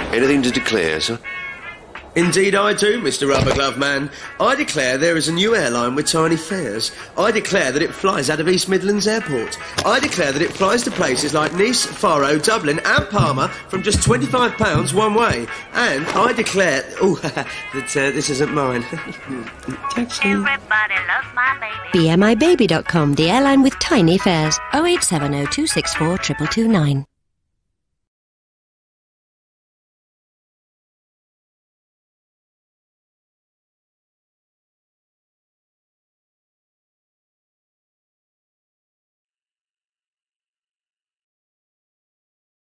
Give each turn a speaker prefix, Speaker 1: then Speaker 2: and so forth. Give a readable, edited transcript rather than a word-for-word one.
Speaker 1: Anything to declare, sir?
Speaker 2: Indeed I do, Mr. Rubber Glove Man. I declare there is a new airline with tiny fares. I declare that it flies out of East Midlands Airport. I declare that it flies to places like Nice, Faro, Dublin and Parma from just £25 one way. And I declare... Oh, that this isn't mine. Taxi.
Speaker 3: Everybody loves my baby.
Speaker 4: BMIBaby.com, the airline with tiny fares. 0870 264 2229.